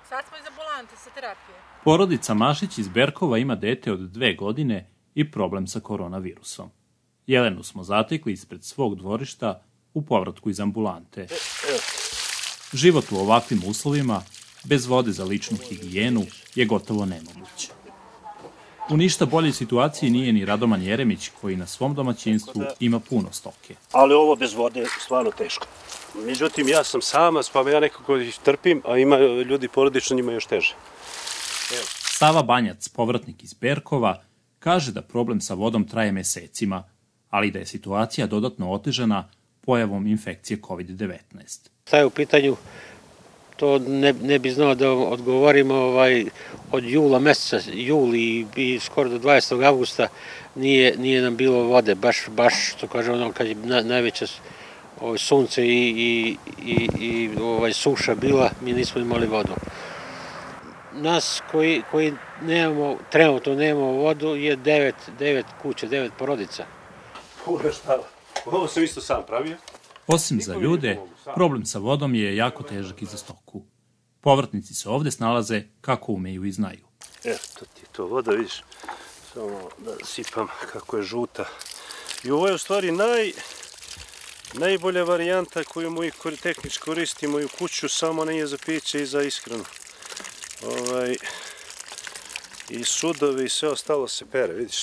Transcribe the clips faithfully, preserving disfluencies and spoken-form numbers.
Sad smo iz ambulante sa terapije. Porodica Mašić iz Berkova ima dete od dve godine i problem sa koronavirusom. Jelenu smo zatekli ispred svog dvorišta u povratku iz ambulante. Život u ovakvim uslovima, bez vode za ličnu higijenu, je gotovo nemoguće. U ništa boljoj situaciji nije ni Radoman Jeremić, koji na svom domaćinstvu ima puno stoke. Ali ovo bez vode je stvarno teško. Međutim, ja sam samac, pa ja nekako ih trpim, a ima ljudi porodično njima još teže. Evo. Sava Banjac, povratnik iz Berkova, kaže da problem sa vodom traje mesecima, ali da je situacija dodatno otežana pojavom infekcije kovid devetnaest. Šta je u pitanju, to ne, ne bi znao da odgovorimo, ovaj, od jula meseca, juli i skoro do dvadesetog avgusta nije, nije nam bilo vode, baš, baš što kaže ono, kad je na, najveće ovaj, sunce i, i, i, i ovaj, suša bila, mi nismo imali vodu. Nas koji, koji nemamo, trenutno nemamo vodu je devet, devet kuće, devet porodica. Puno šta, ovo sam isto sam pravio. Osim za ljude, problem sa vodom je jako težak i za stoku. Povratnici se ovde snalaze kako umeju i znaju. Evo, to ti je to voda, vidiš, samo da sipam kako je žuta. I ovo je u stvari naj, najbolja varijanta koju moji tehnički koristimo u kuću, samo nije za piće i za ishranu. Ovaj, i sudovi i sve ostalo se pere, vidiš.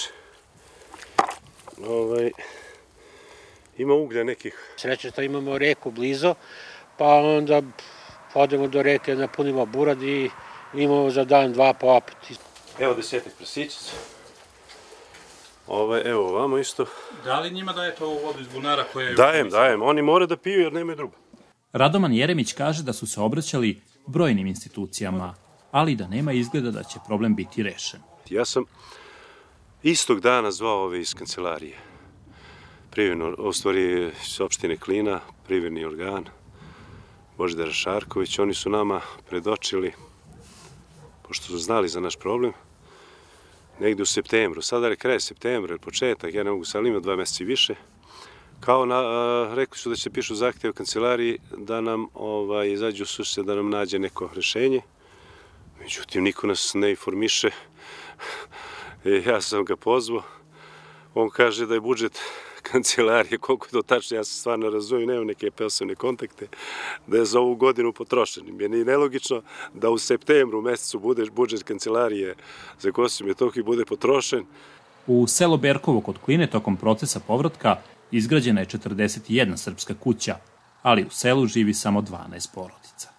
Ovaj, ima uglja nekih. Sreće što imamo reku blizu, pa onda odemo do reke, napunimo burad i imamo za dan dva popiti. Evo desetak prasičica. Ovaj, evo ovamo isto. Da li njima dajete ovu vodu iz bunara koje... Dajem, dajem. Oni moraju da piju jer nemaju drugo. Radoman Jeremić kaže da su se obraćali brojnim institucijama, ali da nema izgleda da će problem biti rešen. Ja sam istog dana zvao ove iz kancelarije. Privredno, u stvari iz opštine Klina, privredni organ, Božidar Šarković, oni su nama predočili, pošto su znali za naš problem, negde u septembru, sada je kraj septembra ili početak, ja ne mogu sad imati dva meseca i više, kao na, a, rekli su da će pišu zahtev u kancelariji da nam ovaj, izađu u susret, da nam nađe neko rešenje. Međutim, niko nas ne informiše. E, ja sam ga pozvao. On kaže da je budžet kancelarije, koliko je to tačno, ja se stvarno razumijem, nemam neke posebne kontakte, da je za ovu godinu potrošen. Jer nije nelogično da u septembru mesecu budeš budžet kancelarije za Kosovo i Metohiju bude potrošen. U selo Berkovo kod Kline tokom procesa povratka izgrađena je četrdeset jedna srpska kuća, ali u selu živi samo dvanaest porodica.